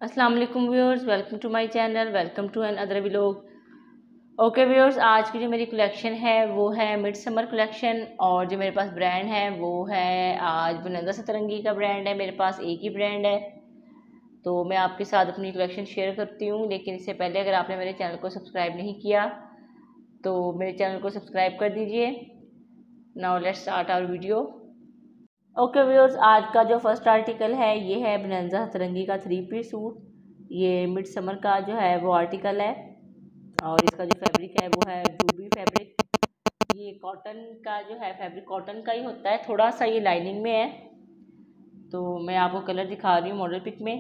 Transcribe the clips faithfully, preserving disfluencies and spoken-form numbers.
अस्सलाम वालेकुम viewers, welcome to my channel, welcome to another vlog. Okay viewers, आज की जो मेरी कलेक्शन है वो है मिड समर कलेक्शन। और जो मेरे पास ब्रांड है वो है आज बुलंदा सतरंगी का ब्रांड है। मेरे पास एक ही ब्रांड है, तो मैं आपके साथ अपनी कलेक्शन शेयर करती हूँ। लेकिन इससे पहले अगर आपने मेरे चैनल को सब्सक्राइब नहीं किया तो मेरे चैनल को सब्सक्राइब कर दीजिए। Now let's start our video. Okay viewers, आज का जो फर्स्ट आर्टिकल है ये है बुलंदा सतरंगी का थ्री पीस सूट। ये मिड समर का जो है वो आर्टिकल है और इसका जो फैब्रिक है वो है जूबी फैब्रिक। ये कॉटन का जो है फैब्रिक कॉटन का ही होता है, थोड़ा सा ये लाइनिंग में है। तो मैं आपको कलर दिखा रही हूँ मॉडल पिक में।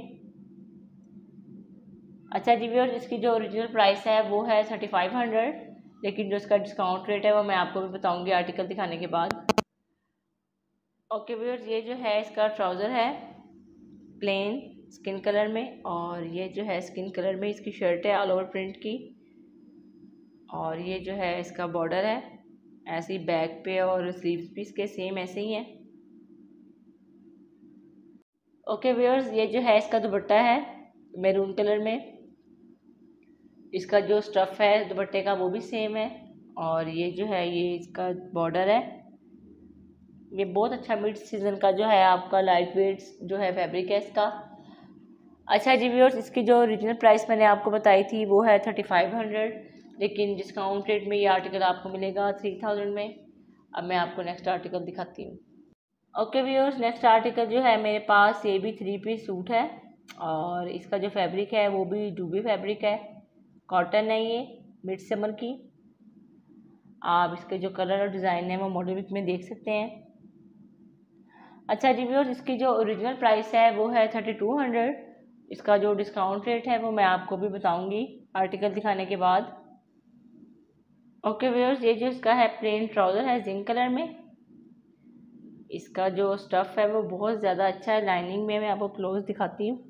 अच्छा जी व्यूअर्स, इसकी जो ओरिजिनल प्राइस है वो है थर्टी फाइव हंड्रेड, लेकिन जो इसका डिस्काउंट रेट है वो मैं आपको भी बताऊँगी आर्टिकल दिखाने के बाद। ओके व्यूअर्स, ये जो है इसका ट्राउज़र है प्लेन स्किन कलर में, और ये जो है स्किन कलर में इसकी शर्ट है ऑल ओवर प्रिंट की। और ये जो है इसका बॉर्डर है ऐसे ही बैक पे, और स्लीव्स भी इसके सेम ऐसे ही हैं। ओके व्यूअर्स, ये जो है इसका दुपट्टा है मैरून कलर में। इसका जो स्टफ़ है दुपट्टे का वो भी सेम है। और ये जो है ये इसका बॉर्डर है। ये बहुत अच्छा मिड सीज़न का जो है आपका लाइट वेट जो है फैब्रिक है इसका। अच्छा जी व्यूअर्स, इसकी जो ओरिजिनल प्राइस मैंने आपको बताई थी वो है थर्टी फाइव हंड्रेड, लेकिन डिस्काउंट रेट में ये आर्टिकल आपको मिलेगा थ्री थाउजेंड में। अब मैं आपको नेक्स्ट आर्टिकल दिखाती हूँ। ओके व्यूअर्स, नेक्स्ट आर्टिकल जो है मेरे पास ये भी थ्री पीस सूट है, और इसका जो फैब्रिक है वो भी डूबी फैब्रिक है, कॉटन है ये मिड समर की। आप इसके जो कलर और डिज़ाइन है वो मॉडल पिक में देख सकते हैं। अच्छा जी व्यूअर्स, इसकी जो ओरिजिनल प्राइस है वो है थर्टी टू हंड्रेड। इसका जो डिस्काउंट रेट है वो मैं आपको भी बताऊंगी आर्टिकल दिखाने के बाद। ओके व्यूअर्स, ये जो इसका है प्लेन ट्राउज़र है जिंक कलर में। इसका जो स्टफ़ है वो बहुत ज़्यादा अच्छा है लाइनिंग में। मैं आपको क्लोज दिखाती हूँ।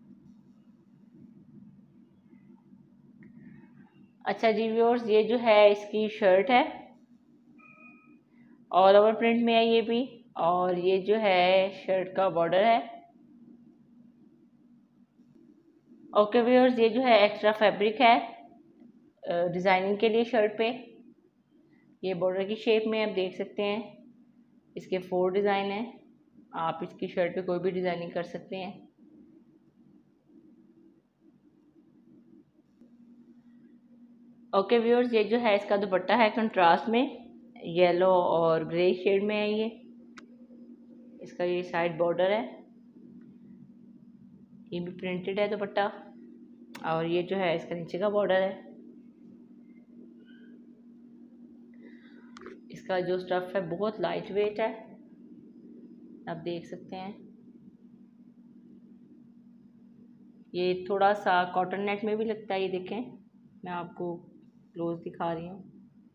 अच्छा जी व्यूअर्स, ये जो है इसकी शर्ट है ऑल ओवर प्रिंट में है ये भी। और ये जो है शर्ट का बॉर्डर है। ओके व्यूअर्स, ये जो है एक्स्ट्रा फैब्रिक है डिज़ाइनिंग के लिए शर्ट पे। ये बॉर्डर की शेप में आप देख सकते हैं। इसके फोर डिज़ाइन हैं, आप इसकी शर्ट पे कोई भी डिज़ाइनिंग कर सकते हैं। ओके व्यूअर्स, ये जो है इसका दुपट्टा है कंट्रास्ट में, येलो और ग्रे शेड में है ये। इसका ये साइड बॉर्डर है, ये भी प्रिंटेड है दुपट्टा। और ये जो है इसका नीचे का बॉर्डर है। इसका जो स्टफ़ है बहुत लाइट वेट है, आप देख सकते हैं। ये थोड़ा सा कॉटन नेट में भी लगता है, ये देखें मैं आपको क्लोज दिखा रही हूँ।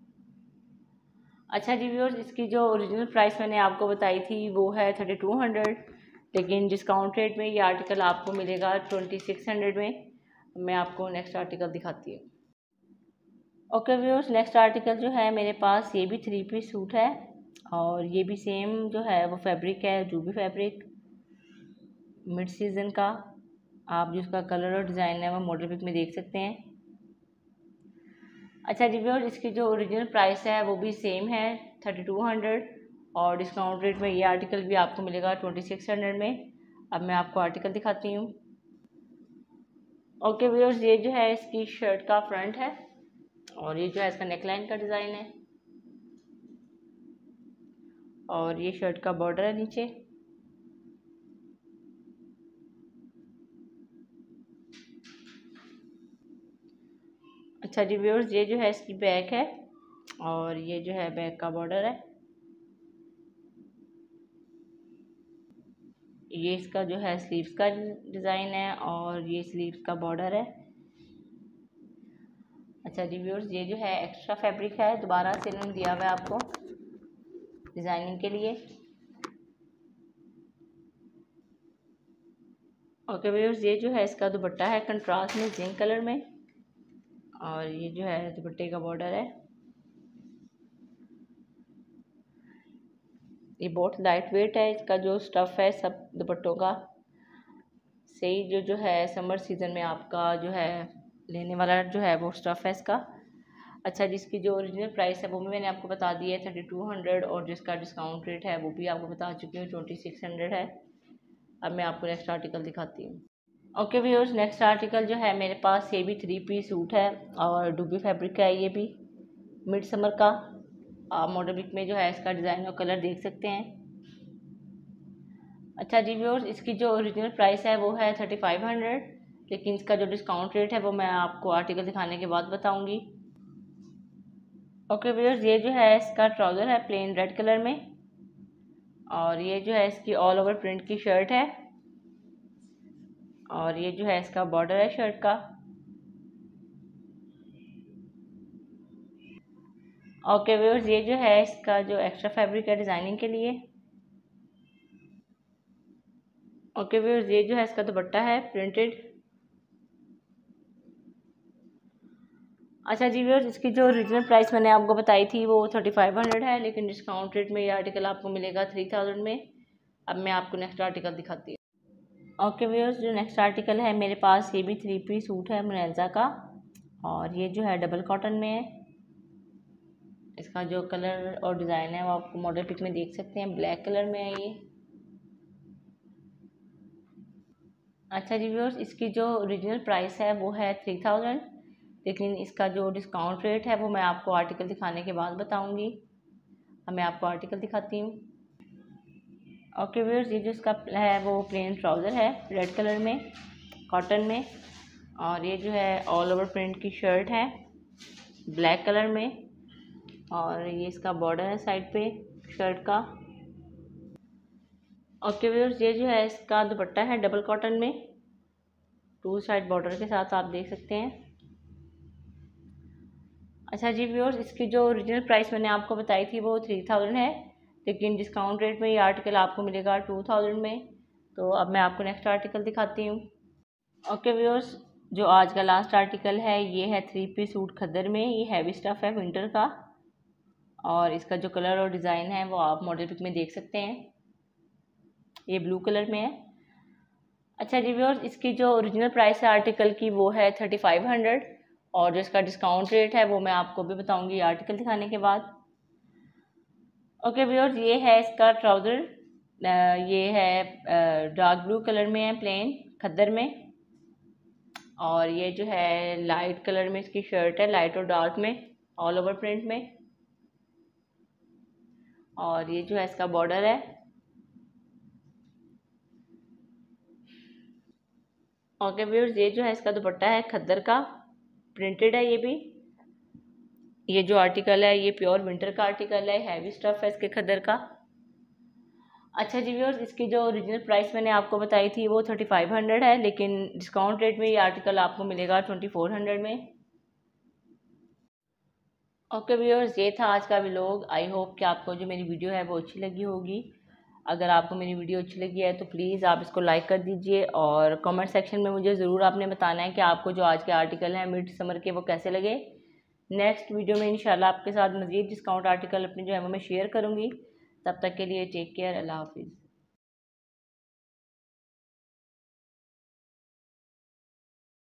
अच्छा जी व्यूअर्स, इसकी जो ओरिजिनल प्राइस मैंने आपको बताई थी वो है थर्टी टू हंड्रेड, लेकिन डिस्काउंट रेट में ये आर्टिकल आपको मिलेगा ट्वेंटी सिक्स हंड्रेड में। मैं आपको नेक्स्ट आर्टिकल दिखाती हूँ। ओके व्यूअर्स, नेक्स्ट आर्टिकल जो है मेरे पास ये भी थ्री पीस सूट है, और ये भी सेम जो है वो फैब्रिक है जूबी फैब्रिक मिड सीज़न का। आप जिसका कलर और डिज़ाइन है वो मॉडल पिक में देख सकते हैं। अच्छा जी व्यूअर्स, इसकी जो ओरिजिनल प्राइस है वो भी सेम है थर्टी टू हंड्रेड, और डिस्काउंट रेट में ये आर्टिकल भी आपको मिलेगा ट्वेंटी सिक्स हंड्रेड में। अब मैं आपको आर्टिकल दिखाती हूँ। ओके व्यूअर्स, ये जो है इसकी शर्ट का फ्रंट है, और ये जो है इसका नेकलाइन का डिज़ाइन है, और ये शर्ट का बॉर्डर है नीचे। अच्छा जी व्यूअर्स, ये जो है इसकी बैक है, और ये जो है बैक का बॉर्डर है। ये इसका जो है स्लीव्स का डिज़ाइन है, और ये स्लीव्स का बॉर्डर है। अच्छा जी व्यूअर्स, ये जो है एक्स्ट्रा फैब्रिक है, दोबारा से इन्होंने दिया हुआ है आपको डिज़ाइनिंग के लिए। ओके व्यूअर्स, ये जो है इसका दुपट्टा है कंट्रास्ट में जिंक कलर में, और ये जो है दुपट्टे का बॉर्डर है। ये बहुत लाइट वेट है, इसका जो स्टफ़ है सब दुपट्टों का सही जो जो है समर सीज़न में आपका जो है लेने वाला जो है वो स्टफ़ है इसका। अच्छा, जिसकी जो ओरिजिनल प्राइस है वो भी मैंने आपको बता दी है थर्टी टू हंड्रेड, और जिसका डिस्काउंट रेट है वो भी आपको बता चुकी हूँ, ट्वेंटी सिक्स हंड्रेड है। अब मैं आपको नेक्स्ट आर्टिकल दिखाती हूँ। ओके व्यूअर्स, नेक्स्ट आर्टिकल जो है मेरे पास ये भी थ्री पीस सूट है और डुबी फैब्रिक का है। ये भी मिड समर का आप मॉडल पिक में जो है इसका डिज़ाइन और कलर देख सकते हैं। अच्छा जी व्यूअर्स, इसकी जो ओरिजिनल प्राइस है वो है थर्टी फाइव हंड्रेड, लेकिन इसका जो डिस्काउंट रेट है वो मैं आपको आर्टिकल दिखाने के बाद बताऊंगी। ओके व्यूअर्स, ये जो है इसका ट्राउज़र है प्लेन रेड कलर में, और ये जो है इसकी ऑल ओवर प्रिंट की शर्ट है, और ये जो है इसका बॉर्डर है शर्ट का। ओके व्यूअर्स, ये जो है इसका जो एक्स्ट्रा फैब्रिक है डिज़ाइनिंग के लिए। ओके व्यूअर्स, ये जो है इसका दुपट्टा है प्रिंटेड। अच्छा जी व्यूअर्स, इसकी जो ओरिजिनल प्राइस मैंने आपको बताई थी वो थर्टी फाइव हंड्रेड है, लेकिन डिस्काउंट रेट में ये आर्टिकल आपको मिलेगा थ्री थाउजेंड में। अब मैं आपको नेक्स्ट आर्टिकल दिखाती हूँ। ओके व्यूअर्स, जो नेक्स्ट आर्टिकल है मेरे पास ये भी थ्री पीस सूट है मुनाज़ा का, और ये जो है डबल कॉटन में है। इसका जो कलर और डिज़ाइन है वो आपको मॉडल पिक में देख सकते हैं, ब्लैक कलर में है ये। अच्छा जी व्यूअर्स, इसकी जो ओरिजिनल प्राइस है वो है थ्री थाउजेंड, लेकिन इसका जो डिस्काउंट रेट है वो मैं आपको आर्टिकल दिखाने के बाद बताऊंगी। अब मैं आपको आर्टिकल दिखाती हूँ। ओके व्यूअर्स, ये जो इसका है वो प्लेन ट्राउज़र है रेड कलर में कॉटन में, और ये जो है ऑल ओवर प्रिंट की शर्ट है ब्लैक कलर में, और ये इसका बॉर्डर है साइड पे शर्ट का। ओके व्यूअर्स, ये जो है इसका दुपट्टा है डबल कॉटन में टू साइड बॉर्डर के साथ, आप देख सकते हैं। अच्छा जी व्यूअर्स, इसकी जो ओरिजिनल प्राइस मैंने आपको बताई थी वो थ्री थाउजेंड है, लेकिन डिस्काउंट रेट में ये आर्टिकल आपको मिलेगा टू थाउजेंड में। तो अब मैं आपको नेक्स्ट आर्टिकल दिखाती हूँ। ओके व्यूअर्स, जो आज का लास्ट आर्टिकल है ये है थ्री पीस सूट खद्दर में। ये हैवी स्टफ़ है विंटर का, और इसका जो कलर और डिज़ाइन है वो आप मॉडल पिक में देख सकते हैं, ये ब्लू कलर में है। अच्छा जी व्यूअर्स, इसकी जो ओरिजिनल प्राइस है आर्टिकल की वो है थर्टी फाइव हंड्रेड, और जो इसका डिस्काउंट रेट है वो मैं आपको भी बताऊंगी आर्टिकल दिखाने के बाद। ओके व्यूअर्स, ये है इसका ट्राउज़र, ये है डार्क ब्लू कलर में है प्लेन खद्दर में, और ये जो है लाइट कलर में इसकी शर्ट है, लाइट और डार्क में ऑल ओवर प्रिंट में, और ये जो है इसका बॉर्डर है। ओके व्यूअर्स, ये जो है इसका दुपट्टा है खद्दर का प्रिंटेड है। ये भी ये जो आर्टिकल है ये प्योर विंटर का आर्टिकल है, हैवी स्टफ़ है इसके खद्दर का। अच्छा जी व्यूअर्स, इसकी जो ओरिजिनल प्राइस मैंने आपको बताई थी वो थर्टी फाइव हंड्रेड है, लेकिन डिस्काउंट रेट में ये आर्टिकल आपको मिलेगा ट्वेंटी फोर हंड्रेड में। ओके व्यूअर्स, ये था आज का व्लॉग। आई होप कि आपको जो मेरी वीडियो है वो अच्छी लगी होगी। अगर आपको मेरी वीडियो अच्छी लगी है तो प्लीज़ आप इसको लाइक कर दीजिए, और कमेंट सेक्शन में मुझे ज़रूर आपने बताना है कि आपको जो आज के आर्टिकल हैं मिड समर के वो कैसे लगे। नेक्स्ट वीडियो में इंशाल्लाह आपके साथ मज़ीद डिस्काउंट आर्टिकल अपने जो है वो मैं शेयर करूँगी। तब तक के लिए टेक केयर, अल्लाह हाफिज़।